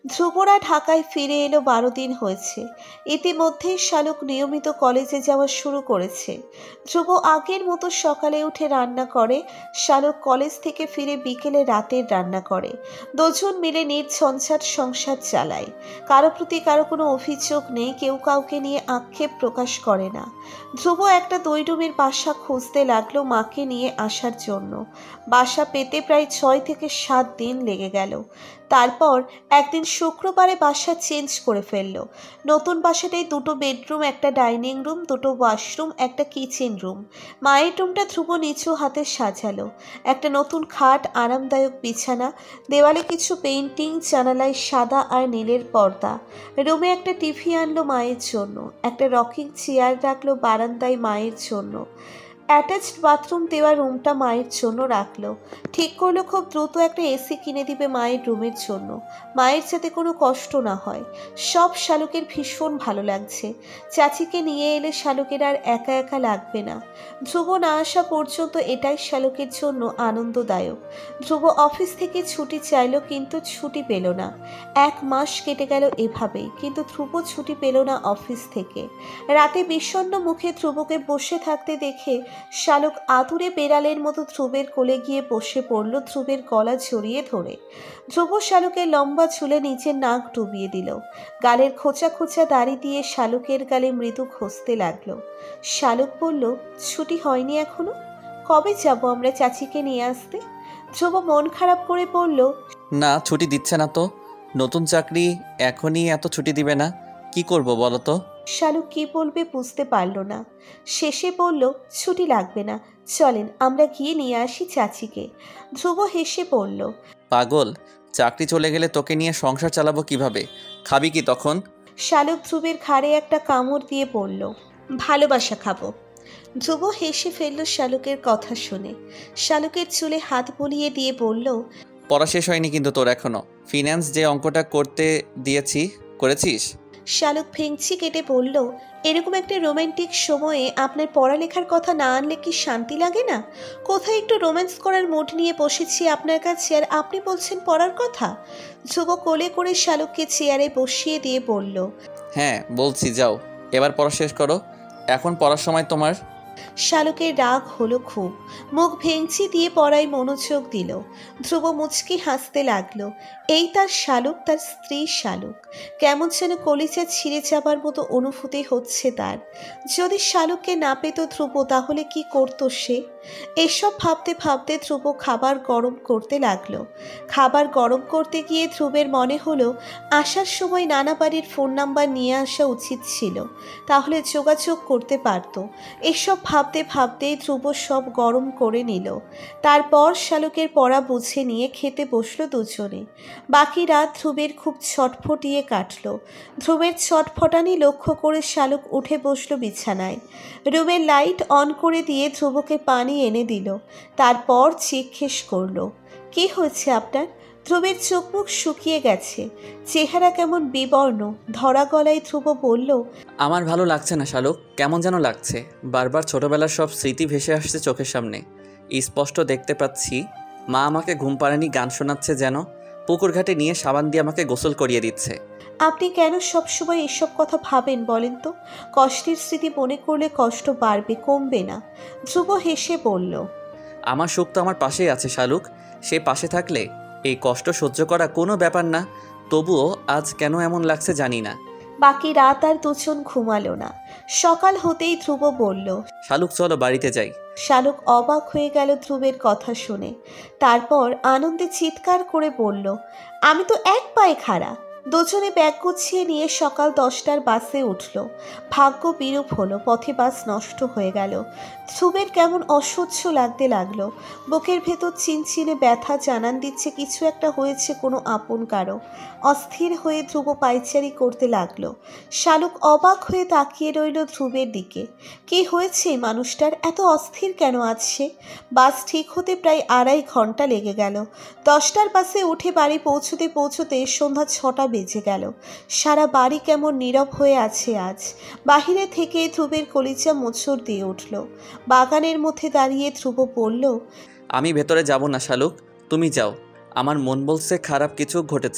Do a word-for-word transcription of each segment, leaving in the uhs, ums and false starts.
ধ্রুবরা ঢাকায় ফিরে এলো বারো দিন হয়েছে। ইতিমধ্যেই শালুক নিয়মিত কলেজে যাওয়া শুরু করেছে। ধ্রুব আগের মতো সকালে উঠে রান্না করে, শালুক কলেজ থেকে ফিরে বিকেলে রাতের রান্না করে। দুজন মিলে নির্ঝঞ্ঝাট সংসার চালায়। কারো প্রতি কারো কোনো অভিযোগ নেই, কেউ কাউকে নিয়ে আক্ষেপ প্রকাশ করে না। ধ্রুব একটা দুই রুমের বাসা খুঁজতে লাগলো মাকে নিয়ে আসার জন্য। বাসা পেতে প্রায় ছয় থেকে সাত দিন লেগে গেল। তারপর একদিন শুক্রবারে বাসা চেঞ্জ করে ফেললো। নতুন বাসাটায় দুটো বেডরুম, একটা ডাইনিং রুম, দুটো ওয়াশরুম, একটা কিচেন রুম। মায়ের রুমটা ধ্রুব নিচু হাতে সাজালো। একটা নতুন খাট, আরামদায়ক বিছানা, দেওয়ালে কিছু পেইন্টিং, জানালায় সাদা আর নীলের পর্দা। রুমে একটা টিভি আনলো মায়ের জন্য, একটা রকিং চেয়ার রাখলো বারান্দায় মায়ের জন্য। অ্যাটাচড বাথরুম দেওয়া রুমটা মায়ের জন্য রাখলো। ঠিক করলো খুব দ্রুত একটা এসি কিনে দিবে মায়ের রুমের জন্য, মায়ের যাতে কোনো কষ্ট না হয়। সব শালুকের ভীষণ ভালো লাগছে। চাচিকে নিয়ে এলে শালুকের আর একা একা লাগবে না। ধ্রুব না আসা পর্যন্ত এটাই শালুকের জন্য আনন্দদায়ক। ধ্রুব অফিস থেকে ছুটি চাইলো কিন্তু ছুটি পেল না। এক মাস কেটে গেল এভাবেই, কিন্তু ধ্রুব ছুটি পেল না অফিস থেকে। রাতে বিষণ্ণ মুখে ধ্রুবকে বসে থাকতে দেখে শালুক আতুরে বেড়ালের মতো ধ্রুবের কোলে গিয়ে বসে পড়ল, ধ্রুবের গলা জড়িয়ে ধরে। ধ্রুব শালুকের লম্বা চুলে নিচের নাক ডুবিয়ে দিল। গালের খোঁচা খোঁচা দাড়ি দিয়ে শালুকের গালে মৃদু ঘষতে লাগলো। শালুক বলল, ছুটি হয়নি এখনো? কবে যাব আমরা চাচিকে নিয়ে আসতে? ধ্রুব মন খারাপ করে বলল, না, ছুটি দিচ্ছে না তো। নতুন চাকরি, এখনই এত ছুটি দিবে না? কি করব বলো তো? শালুক কি বলবে বুঝতে পারল না। শেষে বলল, ছুটি লাগবে না, চলেন আমরা গিয়ে নিয়ে আসি চাচিকে। ধ্রুব হেসে বলল, পাগল, চাকরি চলে গেলে তোকে নিয়ে সংসার চালাবো কিভাবে? খাবি কি তখন? শালুক ধ্রুবের ঘাড়ে একটা কামড় দিয়ে বলল, ভালোবাসা খাবো। ধ্রুব হেসে ফেলল শালুকের কথা শুনে। শালুকের চুলে হাত বুলিয়ে দিয়ে বলল, পড়া শেষ হয়নি কিন্তু তোর এখনো। ফিন্যান্স যে অঙ্কটা করতে দিয়েছি, করেছিস? শালুক ভেঙচি কেটে বলল, এরকম একটা রোমান্টিক সময়ে আপনার পড়ালেখার কথা না আনলে কি শান্তি লাগে না? কোথায় একটু রোম্যান্স করার মুড নিয়ে বসেছি আপনার কাছে, আর আপনি বলছেন পড়ার কথা? ধ্রুব কোলে করে শালুককে চেয়ারে বসিয়ে দিয়ে বলল, হ্যাঁ বলছি, যাও এবার পড়া শেষ করো। এখন পড়ার সময় তোমার? শালুকের রাগ হলো খুব। মুখ ভেঙচি দিয়ে পড়ায় মনোযোগ দিল। ধ্রুব মুচকি হাসতে লাগলো। এই তার শালুক, তার স্ত্রী শালুক। কেমন যেন কলিজা ছিঁড়ে যাবার মতো অনুভূতি হচ্ছে তার। যদি শালুককে না পেত ধ্রুব, তাহলে কি করতো সে? এসব ভাবতে ভাবতে ধ্রুব খাবার গরম করতে লাগলো। খাবার গরম করতে গিয়ে ধ্রুবের মনে হলো আসার সময় নানা বাড়ির ফোন নাম্বার নিয়ে আসা উচিত ছিল, তাহলে যোগাযোগ করতে পারত। এসব ভাবতে ভাবতেই ধ্রুব সব গরম করে নিল। তারপর শালুকের পড়া বুঝে নিয়ে খেতে বসলো দুজনে। বাকি রাত ধ্রুবের খুব ছটফটিয়ে কাটল। ধ্রুবের ছটফটানি লক্ষ্য করে শালুক উঠে বসলো বিছানায়। রুমের লাইট অন করে দিয়ে ধ্রুবকে পানি এনে দিল। তারপর জিজ্ঞেস করলো, কি হয়েছে আপনার? ধ্রুবের চোখ মুখ শুকিয়ে গেছে, চেহারা কেমন বিবর্ণ। ধরা গলায় ধ্রুব বলল, আমার ভালো লাগছে না শালুক, কেমন যেন লাগছে। বারবার ছোটবেলার সব স্মৃতি ভেসে আসছে চোখের সামনে। স্পষ্ট দেখতে পাচ্ছি মা আমাকে ঘুম পাড়ানি গান শোনাচ্ছে, যেন পুকুর ঘাটে নিয়ে সাবান দিয়ে আমাকে গোসল করিয়ে দিচ্ছে। আপনি কেন সবসময় এসব কথা ভাবেন বলেন তো? কষ্টের স্মৃতি মনে করলে কষ্ট বাড়বে, কমবে না। ধ্রুব হেসে বলল, আমার সুখ তো আমার পাশেই আছে শালুক। সে পাশে থাকলে এই কষ্ট সহ্য করা কোনো ব্যাপার না। তবুও আজ কেন এমন লাগছে জানি না। বাকি রাত আর দুজন ঘুমালো না। সকাল হতেই ধ্রুব বলল, শালুক চলো বাড়িতে যাই। শালুক অবাক হয়ে গেল ধ্রুবের কথা শুনে। তারপর আনন্দে চিৎকার করে বলল, আমি তো এক পায়ে খাড়া। দুজনে ব্যাগ গুছিয়ে নিয়ে সকাল দশটার বাসে উঠল। ভাগ্য বিরূপ হলো, পথে বাস নষ্ট হয়ে গেল। ধ্রুবের কেমন অসহ্য লাগতে লাগলো। বুকের ভেতর চিনচিনে ব্যথা জানান দিচ্ছে কিছু একটা হয়েছে কোনো আপন কারো। অস্থির হয়ে ধ্রুব পায়চারি করতে লাগলো। শালুক অবাক হয়ে তাকিয়ে রইল ধ্রুবের দিকে। কি হয়েছে মানুষটার, এত অস্থির কেন আছে? বাস ঠিক হতে প্রায় আড়াই ঘন্টা লেগে গেল। দশটার বাসে উঠে বাড়ি পৌঁছতে পৌঁছতে সন্ধ্যা ছটা বেজে গেল। সারা বাড়ি কেমন নীরব হয়ে আছে আজ। বাহিরে থেকে ধ্রুবের কলিজা মোচড় দিয়ে উঠল। বাগানের মধ্যে দাঁড়িয়ে ধ্রুব বলল, আমি ভেতরে যাব না শালুক, তুমি যাও। আমার মন বলছে খারাপ কিছু ঘটেছে।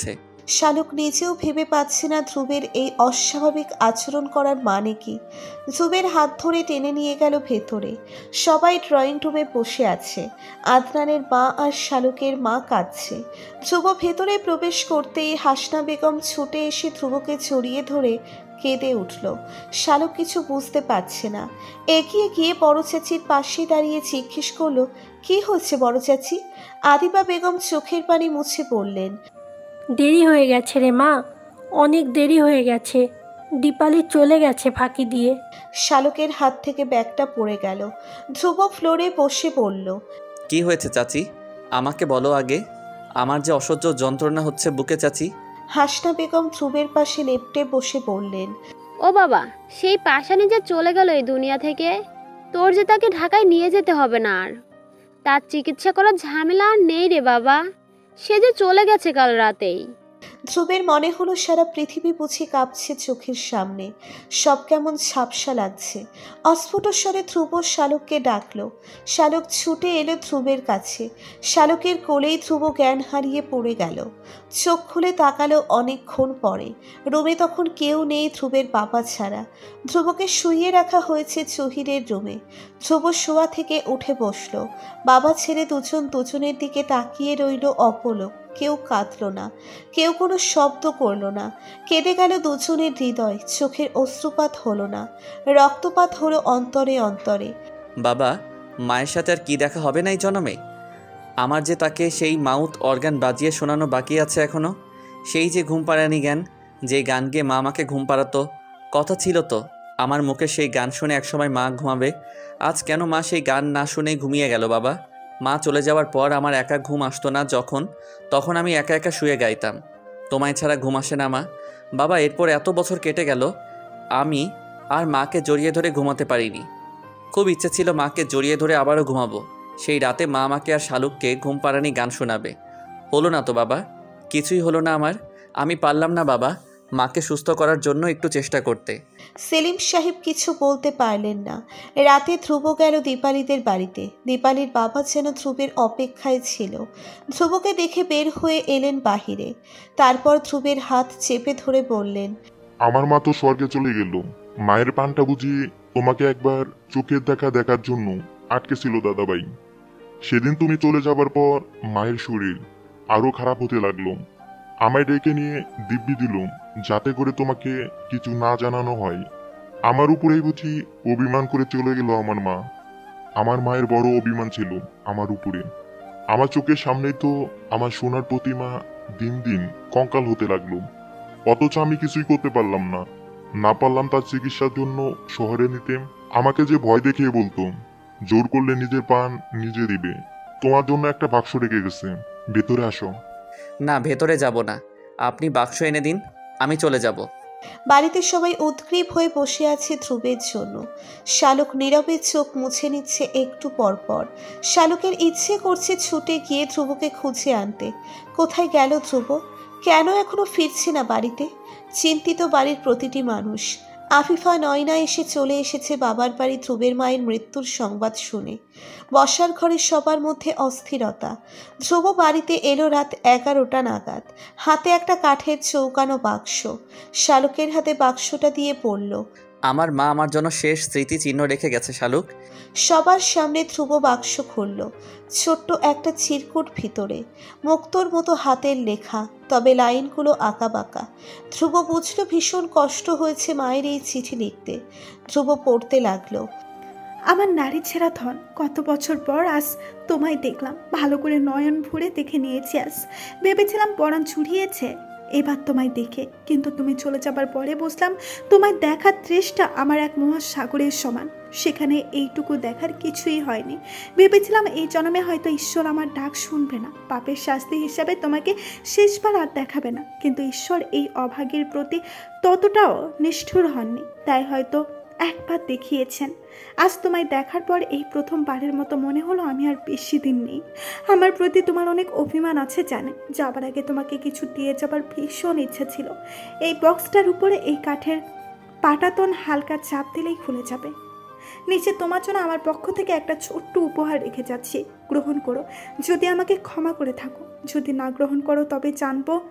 শালুক নিজেও ভেবে পাচ্ছে না ধ্রুবের এই অস্বাভাবিক আচরণ করার মানে কি। ধ্রুবের হাত ধরে টেনে নিয়ে গেল ভেতরে। সবাই ড্রয়িং রুমে বসে আছে। আদনানের মা আর শালুকের মা কাঁদছে। ধ্রুব ভেতরে প্রবেশ করতেই হাসনা বেগম ছুটে এসে ধ্রুবকে জড়িয়ে ধরে কেঁদে উঠল। শালুক কিছু বুঝতে পারছে না। এগিয়ে গিয়ে বড় চাচির পাশে দাঁড়িয়ে জিজ্ঞেস করলো, কি হচ্ছে বড় চাচি? আদিবা বেগম চোখের পানি মুছে বললেন, দেরি হয়ে গেছে রে মা, অনেক দেরি হয়ে গেছে। দীপালি চলে গেছে ফাঁকি দিয়ে। শালুকের হাত থেকে ব্যাগটা পড়ে গেল। ধ্রুব ফ্লোরে বসে পড়ল। কি হয়েছে চাচি? আমাকে বলো আগে। আমার যে অসহ্য যন্ত্রণা হচ্ছে বুকে চাচি। হাসনা বেগম ধ্রুবের পাশে লেপ্টে বসে বললেন, ও বাবা, সেই পাশানি যে চলে গেল এই দুনিয়া থেকে, তোর যে তাকে ঢাকায় নিয়ে যেতে হবে না আর। তার চিকিৎসা করার ঝামেলা আর নেই রে বাবা, সে যে চলে গেছে কাল রাতেই। ধ্রুবের মনে হলো সারা পৃথিবী বুঝি কাঁপছে চোখের সামনে। সব কেমন ঝাপসা লাগছে। অস্ফুট স্বরে ধ্রুব শালুককে ডাকলো। শালুক ছুটে এলো ধ্রুবের কাছে। শালুকের কোলেই ধ্রুব জ্ঞান হারিয়ে পড়ে গেল। চোখ খুলে তাকালো অনেকক্ষণ পরে। রুমে তখন কেউ নেই ধ্রুবের বাবা ছাড়া। ধ্রুবকে শুইয়ে রাখা হয়েছে জহিরের রুমে। ধ্রুব শোয়া থেকে উঠে বসলো। বাবা ছেলে দুজন দুজনের দিকে তাকিয়ে রইল অপলক। কেউ কাঁদল না, কেউ কোনো শব্দ করল না। কেঁদে গেল দুজনের হৃদয়। চোখের অশ্রুপাত হলো না, রক্তপাত হলো অন্তরে অন্তরে। বাবা, মায়ের সাথে আর কি দেখা হবে না এই জন্মে? আমার যে তাকে সেই মাউথ অর্গান বাজিয়ে শোনানো বাকি আছে এখনও। সেই যে ঘুম পাড়ানি গান, যে গান গিয়ে মা আমাকে ঘুম পাড়াতো। কথা ছিল তো আমার মুখে সেই গান শুনে একসময় মা ঘুমাবে। আজ কেন মা সেই গান না শুনেই ঘুমিয়ে গেল বাবা? মা চলে যাওয়ার পর আমার একা ঘুম আসতো না যখন, তখন আমি একা একা শুয়ে গাইতাম, তোমায় ছাড়া ঘুম আসে না মা। বাবা, এরপর এত বছর কেটে গেল, আমি আর মাকে জড়িয়ে ধরে ঘুমাতে পারিনি। খুব ইচ্ছে ছিল মাকে জড়িয়ে ধরে আবারও ঘুমাবো। সেই রাতে মা আমাকে আর শালুককে ঘুম পাড়ানি গান শোনাবে। হলো না তো বাবা, কিছুই হলো না আমার। আমি পারলাম না বাবা মাকে সুস্থ করার জন্য একটু চেষ্টা করতে। সেলিম সাহেব কিছু বলতে পারলেন না। রাতে ধ্রুব গেল দীপালিদের বাড়িতে। দীপালির বাবা যেন ধ্রুবের অপেক্ষায় ছিল। ধ্রুবকে দেখে বের হয়ে এলেন বাহিরে। তারপর ধ্রুবের হাত চেপে ধরে বললেন, আমার মা তো স্বর্গে চলে গেল। মায়ের পানটা বুঝি তোমাকে একবার চোখের দেখা দেখার জন্য আটকে ছিল দাদাভাই। সেদিন তুমি চলে যাবার পর মায়ের শরীর আরো খারাপ হতে লাগলো। আমায় ডেকে নিয়ে দিব্যি দিল যাতে করে তোমাকে কিছু না জানানো হয়। আমার উপরেই বুঝি অভিমান করে চলে গেল আমার মা। আমার মায়ের বড় অভিমান ছিল আমার উপরে। আমার চোখের সামনেই তো আমার সোনার প্রতিমা দিন দিন কঙ্কাল হতে লাগলো। অথচ আমি কিছুই করতে পারলাম না। না পারলাম তার চিকিৎসার জন্য শহরে নিতে। আমাকে যে ভয় দেখিয়ে বলতো জোর করলে নিজের প্রাণ নিজে দিবে। তোমার জন্য একটা বাক্স রেখে গেছে, ভেতরে আসো। না, ভেতরে যাব না, আপনি বাক্স এনে দিন, আমি চলে যাব। বাড়িতে সবাই উদ্গ্রীব হয়ে বসে আছে ধ্রুবের জন্য। শালুক নীরবে চোখ মুছে নিচ্ছে একটু পরপর। শালুকের ইচ্ছে করছে ছুটে গিয়ে ধ্রুবকে খুঁজে আনতে। কোথায় গেল ধ্রুব? কেন এখনো ফিরছে না বাড়িতে? চিন্তিত বাড়ির প্রতিটি মানুষ। আফিফা নয়না এসে চলে এসেছে বাবার বাড়ি ধ্রুবের মায়ের মৃত্যুর সংবাদ শুনে। বসার ঘরে সবার মধ্যে অস্থিরতা। ধ্রুব বাড়িতে এলো রাত এগারোটা নাগাদ। হাতে একটা কাঠের চৌকানো বাক্স। শালুকের হাতে বাক্সটা দিয়ে পড়ল, আমার মা আমার জন্য শেষ স্মৃতিচিহ্ন রেখে গেছে শালুক। সবার সামনে ধ্রুব বাক্স খুলল। ছোট্ট একটা চিরকুট ভিতরে, মুক্তোর মতো হাতের লেখা, তবে লাইনগুলো আঁকা বাঁকা। ধ্রুব বুঝল ভীষণ কষ্ট হয়েছে মায়ের এই চিঠি লিখতে। ধ্রুব পড়তে লাগলো, আমার নারী ছেঁড়া ধন, কত বছর পর আজ তোমায় দেখলাম। ভালো করে নয়ন ভরে দেখে নিয়েছি আজ। ভেবেছিলাম পরাণ চুরিয়েছে এবার তোমায় দেখে, কিন্তু তুমি চলে যাবার পরে বুঝলাম তোমায় দেখার তৃষ্ণা আমার এক মহাসাগরের সমান। সেখানে এইটুকু দেখার কিছুই হয়নি। ভেবেছিলাম এই জন্মে হয়তো ঈশ্বর আমার ডাক শুনবে না, পাপের শাস্তি হিসাবে তোমাকে শেষবার আর দেখাবে না। কিন্তু ঈশ্বর এই অভাগীর প্রতি ততটাও নিষ্ঠুর হননি, তাই হয়তো একবার দেখিয়েছেন। আজ তোমায় দেখার পর এই প্রথমবারের মতো মনে হলো আমি আর বেশি দিন নেই। আমার প্রতি তোমার অনেক অভিমান আছে জানে। যাবার আগে তোমাকে কিছু দিয়ে যাবার ভীষণ ইচ্ছা ছিল। এই বক্সটার উপরে এই কাঠের পাটাতন হালকা চাপ দিলেই খুলে যাবে। নিচে তোমার জন্য আমার পক্ষ থেকে একটা ছোট্ট উপহার রেখে যাচ্ছি, গ্রহণ করো। যদি আমাকে ক্ষমা করে থাকো, যদি না গ্রহণ করো তবে জানবো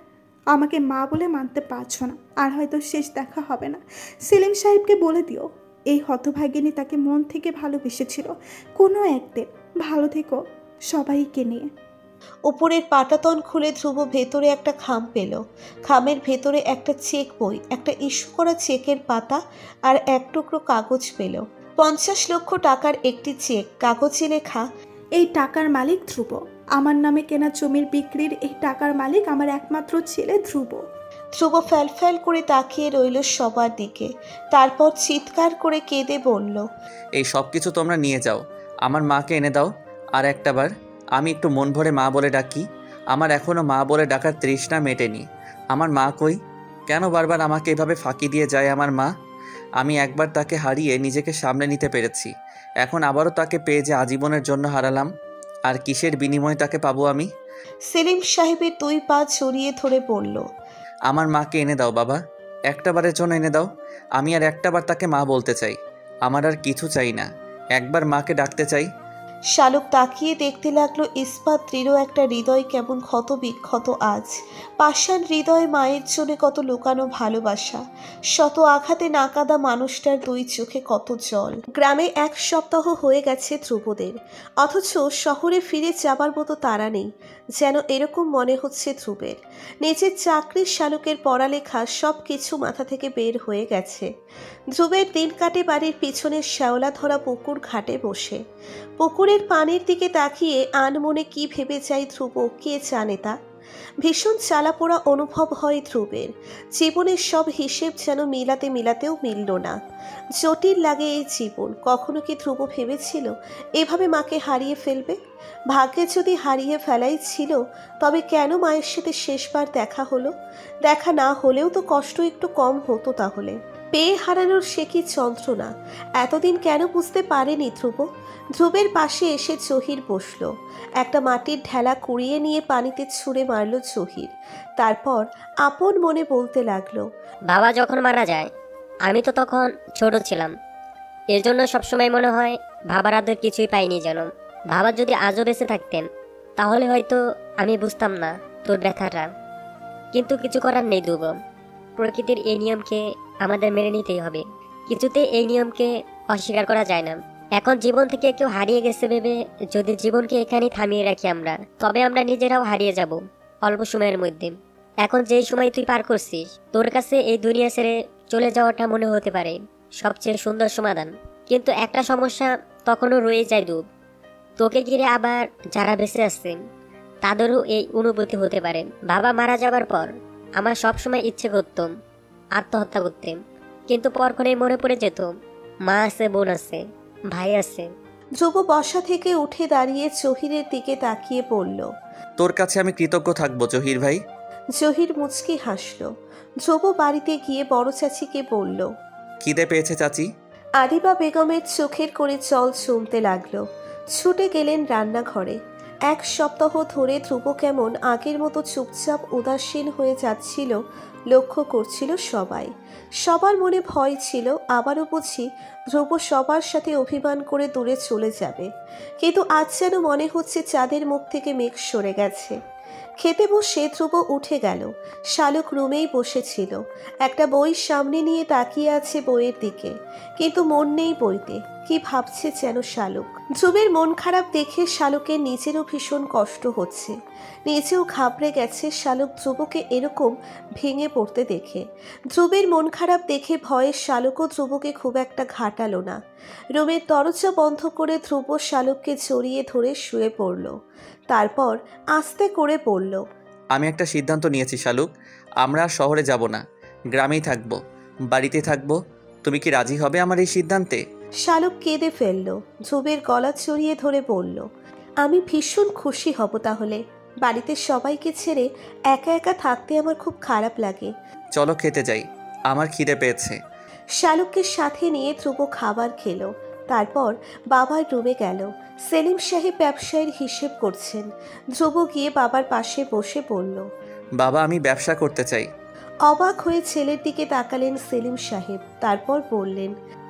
আমাকে মা বলে মানতে পারছো না, আর হয়তো শেষ দেখা হবে না। সেলিম সাহেবকে বলে দিও এই হতভাগিনী তাকে মন থেকে ভালোবেসেছিল। কোনো একদিন। ভালো থেকো সবাইকে নিয়ে। উপরের পাটাতন খুলে ধ্রুব ভেতরে একটা খাম পেল। খামের ভেতরে একটা চেক বই, একটা ইস্যু করা চেকের পাতা আর এক টুকরো কাগজ পেল। পঞ্চাশ লক্ষ টাকার একটি চেক, কাগজে লেখা, এই টাকার মালিক ধ্রুব। আমার নামে কেনা জমির বিক্রির এই টাকার মালিক আমার একমাত্র ছেলে ধ্রুব। ধ্রুব ফ্যাল ফ্যাল করে তাকিয়ে রইল সবার দিকে। তারপর চিৎকার করে কেঁদে বলল, এই সব কিছু তোমরা নিয়ে যাও, আমার মাকে এনে দাও। আর একটাবার আমি একটু মন ভরে মা বলে ডাকি। আমার এখনও মা বলে ডাকার তৃষ্ণা মেটেনি। আমার মা কই? কেন বারবার আমাকে এভাবে ফাঁকি দিয়ে যায় আমার মা? আমি একবার তাকে হারিয়ে নিজেকে সামলে নিতে পেরেছি, এখন আবারও তাকে পেয়ে যে আজীবনের জন্য হারালাম। আর কিসের বিনিময়ে তাকে পাবো আমি? সেলিম সাহেবের দুই পা জড়িয়ে ধরে বলল, আমার মাকে এনে দাও বাবা, একটাবারের জন্য এনে দাও। আমি আর একটাবার তাকে মা বলতে চাই, আমার আর কিছু চাই না, একবার মাকে ডাকতে চাই। শালুক তাকিয়ে দেখতে লাগলো ইস্পাত দৃঢ় একটা হৃদয় কেমন ক্ষত বিক্ষত আজ। পাষাণ হৃদয়ে মায়ের জন্য কত লুকানো ভালোবাসা, শত আঘাতে নাকাদা মানুষটার দুই চোখে কত জল। গ্রামে এক সপ্তাহ হয়ে গেছে ধ্রুবদের, অথচ শহরে ফিরে যাবার মতো তারা নেই। যেন এরকম মনে হচ্ছে ধ্রুবের, নিজের চাকরির, শালুকের পড়ালেখা সব কিছু মাথা থেকে বের হয়ে গেছে। ধ্রুবের দিন কাটে বাড়ির পিছনের শ্যাওলা ধরা পুকুর ঘাটে বসে। পুকুরের পানির দিকে তাকিয়ে আনমনে কি ভেবে যায় ধ্রুব, কে জানে তা। ভীষণ চালাপোড়া অনুভব হয় ধ্রুবের। জীবনের সব হিসেব যেন মিলাতে মিলাতেও মিলল না। জটিল লাগে এই জীবন। কখনো কি ধ্রুব ভেবেছিল এভাবে মাকে হারিয়ে ফেলবে? ভাগ্যে যদি হারিয়ে ফেলাই ছিল, তবে কেন মায়ের সাথে শেষবার দেখা হলো? দেখা না হলেও তো কষ্ট একটু কম হতো তাহলে। পেয়ে হারানোর সে কি যন্ত্রণা, এতদিন কেন বুঝতে পারেনি ধ্রুব? ধ্রুবের পাশে এসে জহির বসল। একটা মাটির ঢেলা কুড়িয়ে নিয়ে পানিতে ছুঁড়ে মারল জহির। তারপর আপন মনে বলতে লাগলো, বাবা যখন মারা যায় আমি তো তখন ছোট ছিলাম, এর জন্য সবসময় মনে হয় বাবার আদর কিছুই পাইনি যেন। বাবা যদি আজও বেঁচে থাকতেন তাহলে হয়তো আমি বুঝতাম না তোর ব্যথাটা। কিন্তু কিছু করার নেই ধ্রুব, প্রকৃতির এই নিয়মকে আমাদের মেনে নিতেই হবে। কিছুতে এই নিয়মকে অস্বীকার করা যায় না। এখন জীবন থেকে কেউ হারিয়ে গেছে ভেবে যদি জীবনকে এখানেই থামিয়ে রাখি আমরা, তবে আমরা নিজেরাও হারিয়ে যাব অল্প সময়ের মধ্যে। এখন যেই সময় তুই পার করছিস, তোর কাছে এই দুনিয়া ছেড়ে চলে যাওয়াটা মনে হতে পারে সবচেয়ে সুন্দর সমাধান। কিন্তু একটা সমস্যা তখনও রয়ে যায় ধ্রুব, তোকে ঘিরে আবার যারা বেঁচে আসছেন তাদেরও এই অনুভূতি হতে পারে। বাবা মারা যাবার পর আমার সবসময় ইচ্ছে করতাম আত্মহত্যা করতে, কিন্তু পরক্ষণেই মনে পড়ে যেত মা আছে, বোন আছে, ভাই আছে। ধ্রুব বসা থেকে উঠে দাঁড়িয়ে জহিরের দিকে তাকিয়ে বলল, তোর কাছে আমি কৃতজ্ঞ থাকবো জহির ভাই। জহির মুচকি হাসল। ধ্রুব বাড়িতে গিয়ে বড় চাচিকে বলল, খিদে পেয়েছে চাচি। আদিবা বেগমের চোখের করে জল জমতে লাগলো। ছুটে গেলেন রান্নাঘরে। এক সপ্তাহ ধরে ধ্রুব কেমন আগের মতো চুপচাপ উদাসীন হয়ে যাচ্ছিল লক্ষ্য করছিল সবাই। সবার মনে ভয় ছিল আবারও বুঝি ধ্রুব সবার সাথে অভিমান করে দূরে চলে যাবে। কিন্তু আজ যেন মনে হচ্ছে চাঁদের মুখ থেকে মেঘ সরে গেছে। খেতে বসে ধ্রুব উঠে গেল। শালুক রুমেই বসেছিল, একটা বই সামনে নিয়ে তাকিয়ে আছে বইয়ের দিকে, কিন্তু মন নেই বইতে। কি ভাবছে যেন শালুক। ধ্রুবের মন খারাপ দেখে শালুকের নিজেরও ভীষণ কষ্ট হচ্ছে। নিজেও ঘাবড়ে গেছে শালুক ধ্রুবকে এরকম ভেঙে পড়তে দেখে। ধ্রুবের মন খারাপ দেখে ভয়ে শালুকও ধ্রুবকে খুব একটা ঘাটালো না। রুমের দরজা বন্ধ করে ধ্রুব শালুককে জড়িয়ে ধরে শুয়ে পড়ল। তারপর আস্তে করে বলল, আমি একটা সিদ্ধান্ত নিয়েছি শালুক, আমরা আর শহরে যাব না, গ্রামেই থাকবো, বাড়িতে থাকবো। তুমি কি রাজি হবে আমার এই সিদ্ধান্তে? শালুক কেঁদে ফেলল। ধ্রুবের গলা জড়িয়ে ধরে বলল, আমি ভীষণ খুশি হব তাহলে। বাড়িতে সবাইকে ছেড়ে একা একা থাকতে আমার খুব খারাপ লাগে। চলো খেতে যাই, আমার খিদে পেয়েছে। শালুককে সাথে নিয়ে ধ্রুব খাবার খেলো। তারপর বাবার রুমে গেল। সেলিম সাহেব ব্যবসায়ের হিসেব করছেন। ধ্রুব গিয়ে বাবার পাশে বসে বলল, বাবা আমি ব্যবসা করতে চাই। অবাক হয়ে ছেলের দিকে তাকালেন সেলিম সাহেব। তারপর বললেন,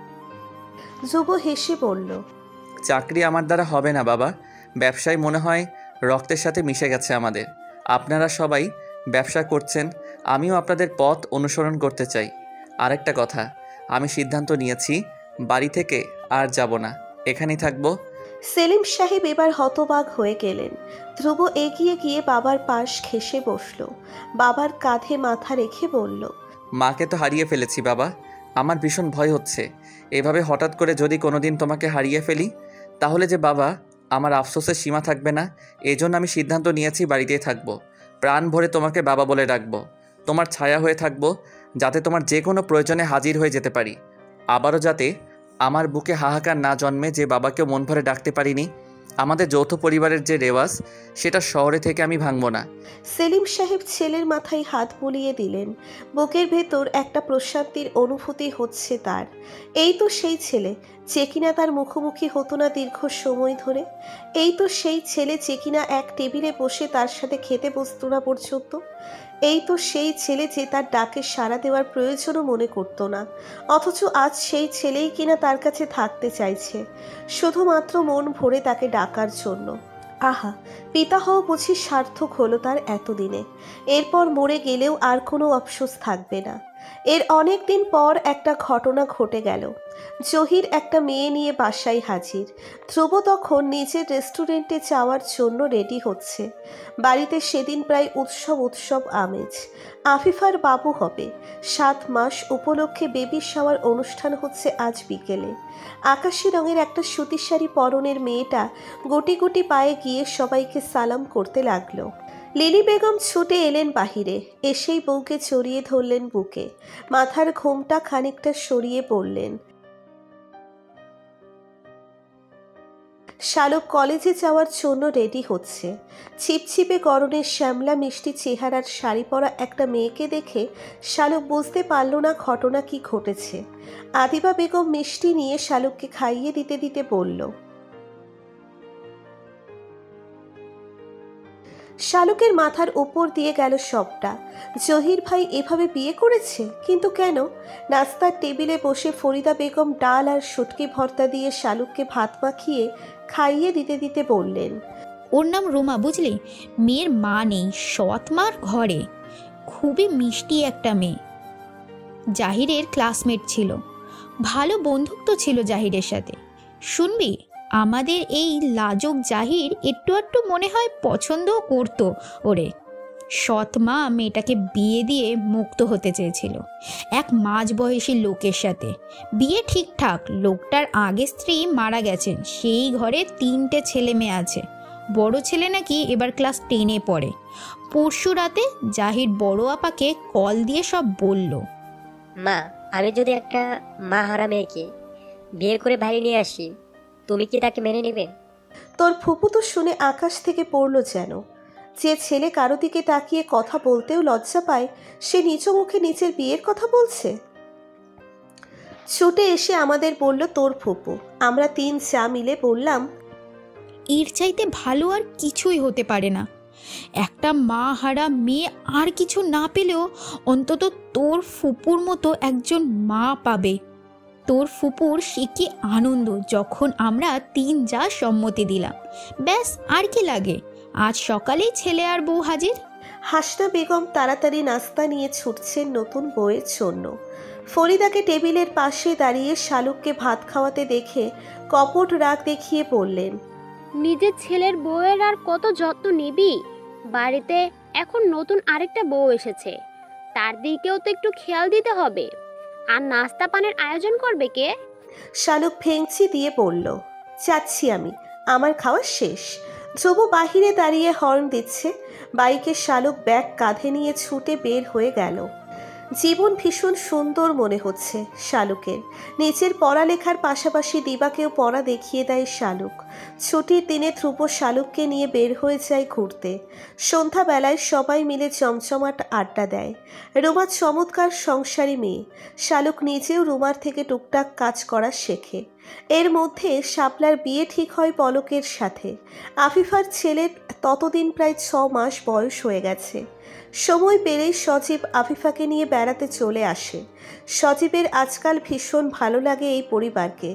ধ্রুব হেসে বলল, চাকরি আমার দ্বারা হবে না বাবা, ব্যবসায় মনে হয় রক্তের সাথে মিশে গেছে আমাদের। আপনারা সবাই ব্যবসা করছেন, আমিও আপনাদের পথ অনুসরণ করতে চাই। আরেকটা কথা, আমি সিদ্ধান্ত নিয়েছি বাড়ি থেকে আর যাব না, এখানেই থাকবো। সেলিম সাহেব এবার হতবাক হয়ে গেলেন। ধ্রুব এগিয়ে গিয়ে বাবার পাশ ঘেঁষে বসল, বাবার কাঁধে মাথা রেখে বলল, মাকে তো হারিয়ে ফেলেছি বাবা, আমার ভীষণ ভয় হচ্ছে। এভাবে হঠাৎ করে যদি কোনোদিন তোমাকে হারিয়ে ফেলি তাহলে যে বাবা, আমার আফসোসের সীমা থাকবে না। এজন্য আমি সিদ্ধান্ত নিয়েছি বাড়িতেই থাকবো, প্রাণ ভরে তোমাকে বাবা বলে ডাকবো, তোমার ছায়া হয়ে থাকবো, যাতে তোমার যে কোনো প্রয়োজনে হাজির হয়ে যেতে পারি। আবারও যাতে আমার বুকে হাহাকার না জন্মে যে বাবাকে মন ভরে ডাকতে পারিনি। আমাদের যৌথ পরিবারের যে রেওয়াজ, সেটা শহরে থেকে আমি ভাঙবো না। সেলিম সাহেব ছেলের মাথায় হাত বুলিয়ে দিলেন। বুকের ভেতর একটা প্রশান্তির অনুভূতি হচ্ছে তার। এই তো সেই ছেলে যে কিনা তার মুখোমুখি হতো না দীর্ঘ সময় ধরে। এই তো সেই ছেলে যে কিনা এক টেবিলে বসে তার সাথে খেতে বসত না পর্যন্ত। এই তো সেই ছেলে যে তার ডাকে সাড়া দেওয়ার প্রয়োজনও মনে করতো না, অথচ আজ সেই ছেলেই কিনা তার কাছে থাকতে চাইছে, শুধুমাত্র মন ভরে তাকে ডাকার জন্য। আহা, পিতা হওয়া বুঝি সার্থক হলো তার এতদিনে। এরপর মরে গেলেও আর কোনো আফসোস থাকবে না। এর অনেক দিন পর একটা ঘটনা ঘটে গেল। জহির একটা মেয়ে নিয়ে বাসায় হাজির। ধ্রুব তখন নিজের রেস্টুরেন্টে যাওয়ার জন্য রেডি হচ্ছে। বাড়িতে সেদিন প্রায় উৎসব উৎসব আমেজ। আফিফার বাবু হবে। সাত মাস উপলক্ষে বেবি শাওয়ার অনুষ্ঠান হচ্ছে আজ বিকেলে। আকাশি রঙের একটা সুতির শাড়ি পরনের মেয়েটা গুটি গুটি পায়ে গিয়ে সবাইকে সালাম করতে লাগলো। লিলি বেগম ছুটে এলেন বাহিরে, এসেই বউকে জড়িয়ে ধরলেন বুকে। মাথার ঘোমটা খানিকটা সরিয়ে পড়লেন। শালক কলেজে যাওয়ার জন্য রেডি হচ্ছে। ছিপছিপে গরনের শ্যামলা মিষ্টি চেহারার শাড়ি পরা একটা মেয়েকে দেখে শালক বুঝতে পারল না ঘটনা কি ঘটেছে। আদিবা বেগম মিষ্টি নিয়ে শালককে খাইয়ে দিতে দিতে বলল, শালকের মাথার উপর দিয়ে গেল সবটা। জহির ভাই এভাবে বিয়ে করেছে, কিন্তু কেন? নাস্তার টেবিলে বসে ফরিদা বেগম ডাল আর শুটকি ভর্তা দিয়ে শালককে ভাত মাখিয়ে খাইয়ে দিতে দিতে বললেন, ওর নাম রুমা, বুঝলি? মেয়ের মা নেই, সৎ মার ঘরে। খুবই মিষ্টি একটা মেয়ে। জাহিরের ক্লাসমেট ছিল, ভালো বন্ধুত্ব ছিল জাহিরের সাথে। শুনবি, আমাদের এই লাজুক জাহির একটু একটু মনে হয় পছন্দও করতো ওরে। সৎ মা মেয়েটাকে বিয়ে দিয়ে মুক্ত হতে চেয়েছিল এক মাঝবয়সী লোকের সাথে। বিয়ে ঠিকঠাক, লোকটার আগে স্ত্রী মারা গেছেন, সেই ঘরে তিনটে ছেলে মেয়ে আছে। বড় ছেলে নাকি এবার ক্লাস টেনে পড়ে। পরশু রাতে জাহির বড় আপাকে কল দিয়ে সব বলল। মা, আমি যদি একটা মা হারা মেয়েকে বিয়ে করে বাড়ি নিয়ে আসি, তুমি কি তাকে মেনে নেবে? তোর ফুপু তো শুনে আকাশ থেকে পড়ল যেন। যে ছেলে কারো দিকে তাকিয়ে কথা বলতেও লজ্জা পায়, সে নিজ মুখে নিজের বিয়ের কথা বলছে। ছুটে এসে আমাদের বলল তোর ফুপু। আমরা তিন চা মিলে বললাম, এর চাইতে ভালো আর কিছুই হতে পারে না। একটা মা হারা মেয়ে আর কিছু না পেলেও অন্তত তোর ফুপুর মতো একজন মা পাবে। তোর ফুপুর সে কি আনন্দ যখন আমরা তিন যা সম্মতি দিলাম। ব্যাস, আর কি লাগে? আজ সকালেই ছেলে আর বউ হাজির। হাসনা বেগম তাড়াতাড়ি নাস্তা নিয়ে ছুটছেন নতুন বউয়ের জন্য। ফরিদাকে টেবিলের পাশে দাঁড়িয়ে শালুককে ভাত খাওয়াতে দেখে কপট রাগ দেখিয়ে বললেন, নিজের ছেলের বউয়ের আর কত যত্ন নিবি? বাড়িতে এখন নতুন আরেকটা বউ এসেছে, তার দিকেও তো একটু খেয়াল দিতে হবে। আর নাস্তা পানের আয়োজন করবে কে? শালুক ভেঙচি দিয়ে বলল, যাচ্ছি আমি, আমার খাওয়া শেষ। ধ্রুব বাহিরে দাঁড়িয়ে হর্ন দিচ্ছে। বাইকে শালুক ব্যাগ কাঁধে নিয়ে ছুটে বের হয়ে গেল। জীবন ভীষণ সুন্দর মনে হচ্ছে শালুকের। নিজের পড়ালেখার পাশাপাশি দিবাকেও পড়া দেখিয়ে দেয় শালুক। ছুটির দিনে ধ্রুব শালুককে নিয়ে বের হয়ে যায় ঘুরতে। সন্ধ্যাবেলায় সবাই মিলে চমচমাট আড্ডা দেয়। রুমা চমৎকার সংসারী মেয়ে। শালুক নিজেও রুমার থেকে টুকটাক কাজ করা শেখে। এর মধ্যে শাপলার বিয়ে ঠিক হয় পলকের সাথে। আফিফার ছেলের ততদিন প্রায় ছ মাস বয়স হয়ে গেছে। সময় পেলেই সজীব আফিফাকে নিয়ে বেড়াতে চলে আসে। সজীবের আজকাল ভীষণ ভালো লাগে এই পরিবারকে।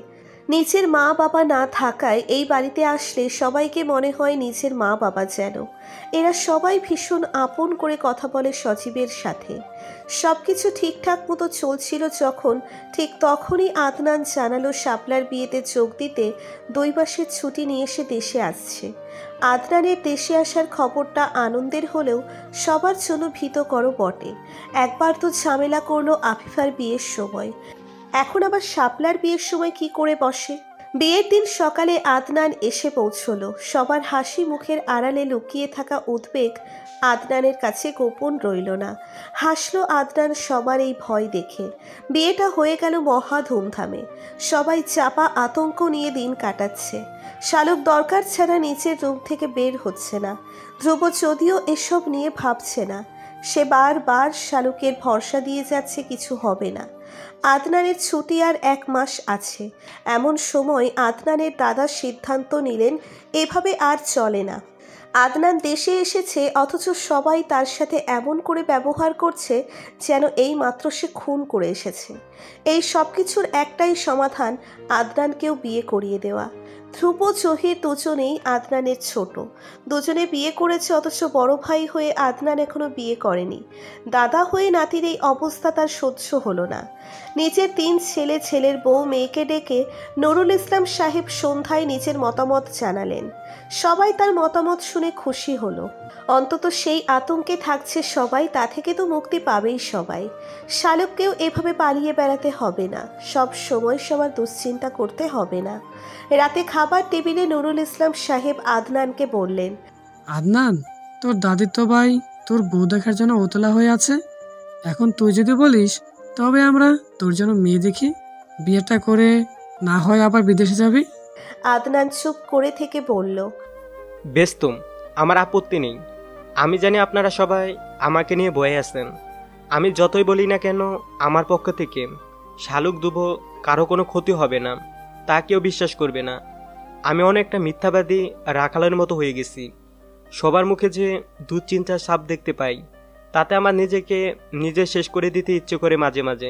নিজের মা বাবা না থাকায় এই বাড়িতে আসলে সবাইকে মনে হয় নিজের মা বাবা যেন। এরা সবাই ভীষণ আপন করে কথা বলে সজীবের সাথে। সব কিছু ঠিকঠাক মতো চলছিল যখন, ঠিক তখনই আদনান জানালো শাপলার বিয়েতে যোগ দিতে দুই মাসের ছুটি নিয়ে সে দেশে আসছে। আদনানের দেশে আসার খবরটা আনন্দের হলেও সবার জন্য ভীতকরও বটে। একবার তো ঝামেলা করলো আফিফার বিয়ের সময়, এখন আবার শাপলার বিয়ের সময় কি করে বসে। বিয়ের দিন সকালে আদনান এসে পৌঁছলো। সবার হাসি মুখের আড়ালে লুকিয়ে থাকা উদ্বেগ আদনানের কাছে গোপন রইল না। হাসলো আদনান সবার এই ভয় দেখে। বিয়েটা হয়ে গেল মহা ধুমধামে। সবাই চাপা আতঙ্ক নিয়ে দিন কাটাচ্ছে। শালক দরকার ছাড়া নিচের রুম থেকে বের হচ্ছে না। ধ্রুব যদিও এসব নিয়ে ভাবছে না, সে বারবার শালকের ভরসা দিয়ে যাচ্ছে কিছু হবে না। আদনানের ছুটি আর এক মাস আছে। এমন সময় আদনানের দাদা সিদ্ধান্ত নিলেন এভাবে আর চলে না। আদনান দেশে এসেছে অথচ সবাই তার সাথে এমন করে ব্যবহার করছে যেন এই মাত্র সে খুন করে এসেছে। এই সব কিছুর একটাই সমাধান, আদনানকেও বিয়ে করিয়ে দেওয়া। ধ্রুব জহির দুজনেই আদনানের ছোট। দুজনে বিয়ে করেছে অথচ বড় ভাই হয়ে আদনান এখনো বিয়ে করেনি। দাদা হয়ে নাতির এই অবস্থা তার সহ্য হলো না। নিজের তিন ছেলে ছেলের বউ মেয়েকে ডেকে নুরুল ইসলাম সাহেব সন্ধ্যায় নিজের মতামত জানালেন। সবাই তার মতামত শুনে খুশি হলো। অন্তত সেই আতঙ্কে থাকছে সবাই, তা থেকে তো মুক্তি পাবেই সবাই। শালককেও এভাবে পালিয়ে বেড়াতে হবে না, সব সময় সবার দুশ্চিন্তা করতে হবে না। রাতে খাবার টেবিলে নুরুল ইসলাম সাহেব আদনানকে বললেন, আদনান, তোর দাদির তো ভাই তোর বউ দেখার জন্য উতলা হয়ে আছে। এখন তুই যদি বলিস তবে আমরা তোর জন্য মেয়ে দেখি, বিয়েটা করে না হয় আবার বিদেশে যাবি। আদনান চুপ করে থেকে বলল, বেশ তুম, আমার আপত্তি নেই। আমি জানি আপনারা সবাই আমাকে নিয়ে বয়ে আছেন। আমি যতই বলি না কেন আমার পক্ষ থেকে শালুক দুব কারো কোনো ক্ষতি হবে না, তা কেউ বিশ্বাস করবে না। আমি অনেকটা মিথ্যাবাদী রাখালের মতো হয়ে গেছি। সবার মুখে যে দুশ্চিন্তার ছাপ দেখতে পাই, তাতে আমার নিজেকে নিজে শেষ করে দিতে ইচ্ছে করে মাঝে মাঝে।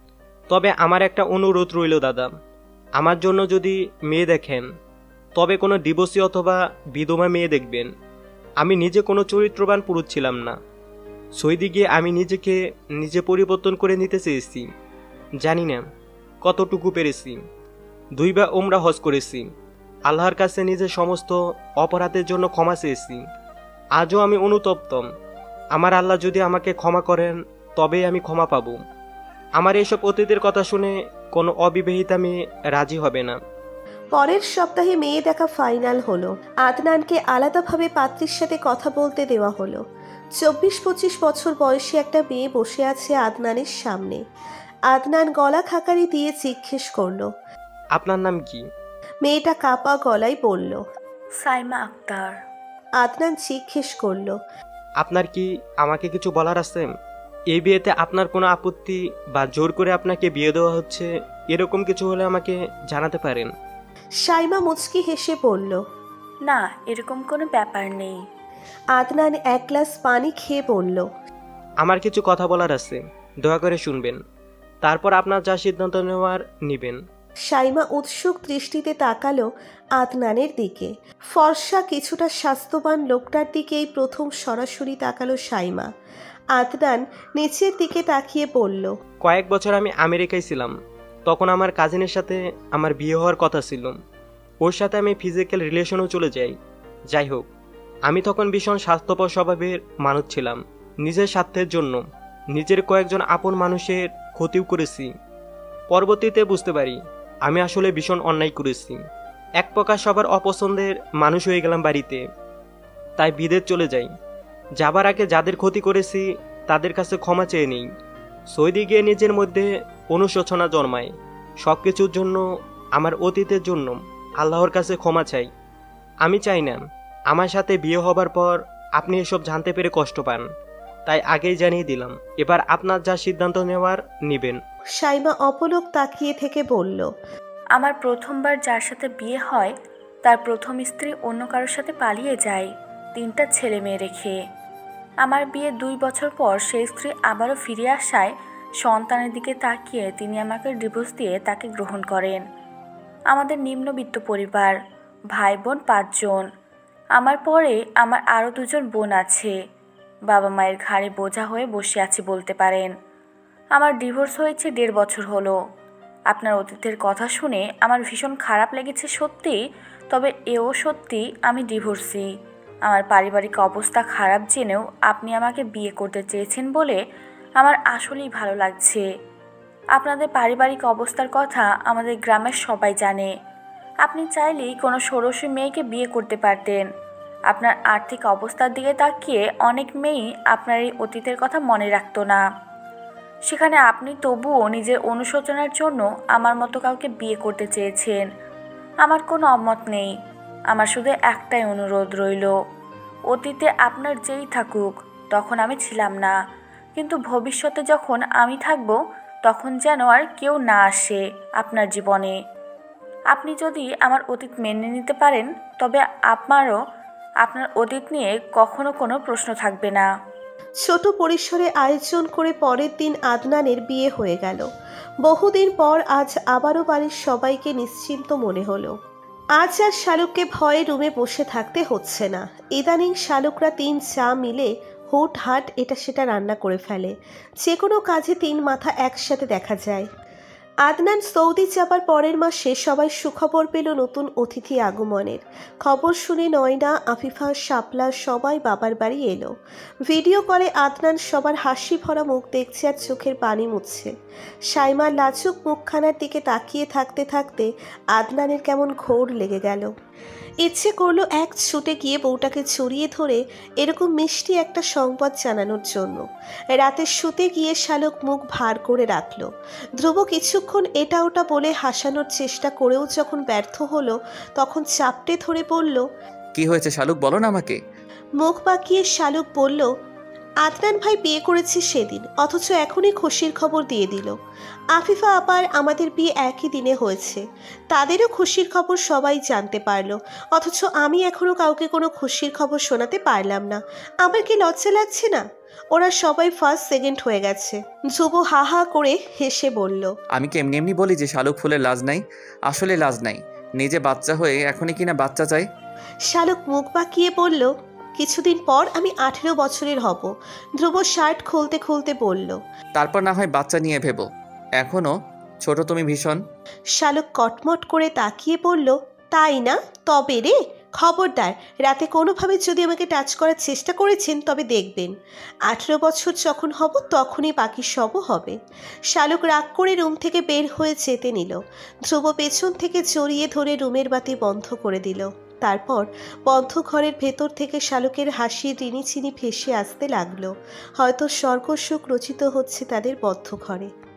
তবে আমার একটা অনুরোধ রইল দাদা, আমার জন্য যদি মেয়ে দেখেন তবে কোনো ডিভোর্সি অথবা বিধবা মেয়ে দেখবেন। আমি নিজে কোনো চরিত্রবান পুরুষ ছিলাম না। সৌদি গিয়ে আমি নিজেকে নিজে পরিবর্তন করে নিতে চেয়েছি। জানি না কতটুকু পেরেছি। দুইবার ওমরা হজ করেছি। আল্লাহর কাছে নিজের সমস্ত অপরাধের জন্য ক্ষমা চেয়েছি। আজও আমি অনুতপ্তম। আমার আল্লাহ যদি আমাকে ক্ষমা করেন তবেই আমি ক্ষমা পাব। আমার এইসব অতীতের কথা শুনে কোনো অবিবাহিতা মেয়ে রাজি হবে না। পরের সপ্তাহে মেয়ে দেখা ফাইনাল হলো। আদনানকে আলাদাভাবে পাত্রীর সাথে কথা বলতে দেওয়া হলো। চব্বিশ পঁচিশ বছর বয়সী একটা মেয়ে বসে আছে আদনানের সামনে। আদনান গলা খাকারি দিয়ে জিজ্ঞেস করলো, আপনার নাম কি? মেয়েটা কাপা গলায় বলল, সাইমা আক্তার। আদনান জিজ্ঞেস করলো, আপনার কি আমাকে কিছু বলার আছে? এই বিয়েতে আপনার কোনো আপত্তি বা জোর করে আপনাকে বিয়ে দেওয়া হচ্ছে এরকম কিছু হলে আমাকে জানাতে পারেন। সাইমা মুচকি হেসে বলল, না, এরকম কোনো ব্যাপার নেই। আদনান এক গ্লাস পানি খেয়ে বলল, আমার কিছু কথা বলার আছে, দয়া করে শুনবেন, তারপর আপনার যা সিদ্ধান্ত নেওয়ার নেবেন। সাইমা উৎসুক দৃষ্টিতে তাকালো আদনানের দিকে। ফর্সা কিছুটা স্বাস্থ্যবান লোকটার দিকেই প্রথম সরাসরি তাকালো সাইমা। আদনান নিচের দিকে তাকিয়ে বলল, কয়েক বছর আমি আমেরিকায় ছিলাম। তখন আমার কাজিনের সাথে আমার বিয়ে হওয়ার কথা ছিল। ওর সাথে আমি ফিজিক্যাল রিলেশনও চলে যাই। যাই হোক, আমি তখন ভীষণ স্বাস্থ্যপর স্বভাবের মানুষ ছিলাম। নিজের স্বার্থের জন্য নিজের কয়েকজন আপন মানুষের ক্ষতিও করেছি। পরবর্তীতে বুঝতে পারি আমি আসলে ভীষণ অন্যায় করেছি। এক প্রকার সবার অপছন্দের মানুষ হয়ে গেলাম বাড়িতে। তাই বিদেশ চলে যাই। যাবার আগে যাদের ক্ষতি করেছি তাদের কাছে ক্ষমা চেয়ে নিই। সৌদি গিয়ে নিজের মধ্যে অনুশোচনা জন্মায়। সব কিছুর জন্য, আমার অতীতের জন্য আল্লাহর কাছে ক্ষমা চাই। আমি চাই না আমার সাথে বিয়ে হবার পর আপনি এসব জানতে পেরে কষ্ট পান। তাই আগেই জানিয়ে দিলাম, এবার আপনার যা সিদ্ধান্ত নেওয়ার নেবেন। সাইমা অপলক তাকিয়ে থেকে বলল, আমার প্রথমবার যার সাথে বিয়ে হয় তার প্রথম স্ত্রী অন্য কারোর সাথে পালিয়ে যায়, তিনটা ছেলে মেয়ে রেখে। আমার বিয়ে দুই বছর পর সেই স্ত্রী আবারও ফিরে আসায় সন্তানের দিকে তাকিয়ে তিনি আমাকে ডিভোর্স দিয়ে তাকে গ্রহণ করেন। আমাদের নিম্নবিত্ত পরিবার, ভাই বোন পাঁচজন। আমার পরে আমার আরও দুজন বোন আছে। বাবা মায়ের ঘাড়ে বোঝা হয়ে বসে আছি বলতে পারেন। আমার ডিভোর্স হয়েছে দেড় বছর হলো। আপনার অতীতের কথা শুনে আমার ভীষণ খারাপ লেগেছে সত্যি, তবে এও সত্যি আমি ডিভোর্সি। আমার পারিবারিক অবস্থা খারাপ জেনেও আপনি আমাকে বিয়ে করতে চেয়েছেন বলে আমার আসলেই ভালো লাগছে। আপনাদের পারিবারিক অবস্থার কথা আমাদের গ্রামের সবাই জানে। আপনি চাইলেই কোনো ষোড়শী মেয়েকে বিয়ে করতে পারতেন। আপনার আর্থিক অবস্থার দিকে তাকিয়ে অনেক মেয়েই আপনার এই অতীতের কথা মনে রাখতো না। সেখানে আপনি তবুও নিজের অনুশোচনার জন্য আমার মতো কাউকে বিয়ে করতে চেয়েছেন। আমার কোনো অমত নেই। আমার শুধু একটাই অনুরোধ রইল, অতীতে আপনার যেই থাকুক তখন আমি ছিলাম না, কিন্তু ভবিষ্যতে যখন আমি থাকব তখন যেন আর কেউ না আসে আপনার জীবনে। আপনি যদি আমার অতীত মেনে নিতে পারেন তবে আপনারও আপনার অতীত নিয়ে কখনো কোনো প্রশ্ন থাকবে না। ছোট পরিসরে আয়োজন করে পরের দিন আদনানের বিয়ে হয়ে গেল। বহুদিন পর আজ আবারও বাড়ির সবাইকে নিশ্চিন্ত মনে হলো। আজ আর শালুককে ভয়ে রুমে বসে থাকতে হচ্ছে না। ইদানিং শালুকরা তিন চা মিলে হুট হাট এটা সেটা রান্না করে ফেলে। যে কোনো কাজে তিন মাথা একসাথে দেখা যায়। আদনান সৌদি যাবার পরের মাসে সবাই সুখবর পেল নতুন অতিথি আগমনের। খবর শুনে নয়না, আফিফা, শাপলা সবাই বাবার বাড়ি এলো। ভিডিও কলে আদনান সবার হাসি ভরা মুখ দেখছে আর চোখের পানি মুছছে। সাইমার লাজুক মুখখানার দিকে তাকিয়ে থাকতে থাকতে আদনানের কেমন ঘোর লেগে গেল। ইচ্ছে করলো এক ছুটে গিয়ে বউটাকে জড়িয়ে ধরে এরকম মিষ্টি একটা সংবাদ জানানোর জন্য। রাতে শুতে গিয়ে শালুক মুখ ভার করে রাখলো। ধ্রুব কিছুক্ষণ এটা ওটা বলে হাসানোর চেষ্টা করেও যখন ব্যর্থ হলো তখন চাপটে ধরে বলল, কি হয়েছে শালুক, বলো না আমাকে। মুখ বাঁকিয়ে শালুক বলল, আদনান ভাই বিয়ে করেছে সেদিন, অথচ এখনই খুশির খবর দিয়ে দিল। আফিফা আবার আমাদের বিয়ে একই দিনে হয়েছে, তাদেরও খুশির খবর সবাই জানতে পারলো, অথচ আমি এখনো কাউকে কোনো খুশির খবর শোনাতে পারলাম না। আমার কি লজ্জা লাগছে না? ওরা সবাই ফার্স্ট সেকেন্ড হয়ে গেছে। ধ্রুব হা হা করে হেসে বলল, আমি কি এমনি এমনি বলি যে শালুক ফুলের লাজ নাই? আসলে লাজ নাই, নিজে বাচ্চা হয়ে এখনই কিনা বাচ্চা চাই। শালুক মুখ বাঁকিয়ে বলল, কিছুদিন পর আমি আঠেরো বছরের হব। ধ্রুব শার্ট খুলতে খুলতে বলল, তারপর না হয় বাচ্চা নিয়ে ভেবো, এখনো ছোট তুমি ভীষণ। শালুক কটমট করে তাকিয়ে বলল, তাই না? তবে রে খবরদার, রাতে কোনোভাবে যদি আমাকে টাচ করার চেষ্টা করেছেন তবে দেখবেন আঠেরো বছর যখন হব তখনই বাকি সবও হবে। শালুক রাগ করে রুম থেকে বের হয়ে যেতে নিল। ধ্রুব পেছন থেকে জড়িয়ে ধরে রুমের বাতি বন্ধ করে দিল। তারপর বন্ধ ঘরের ভেতর থেকে শালুকের হাসি রিনি চিনি ভেসে আসতে লাগলো। হয়তো স্বর্গ সুখ রচিত হচ্ছে তাদের বদ্ধ ঘরে।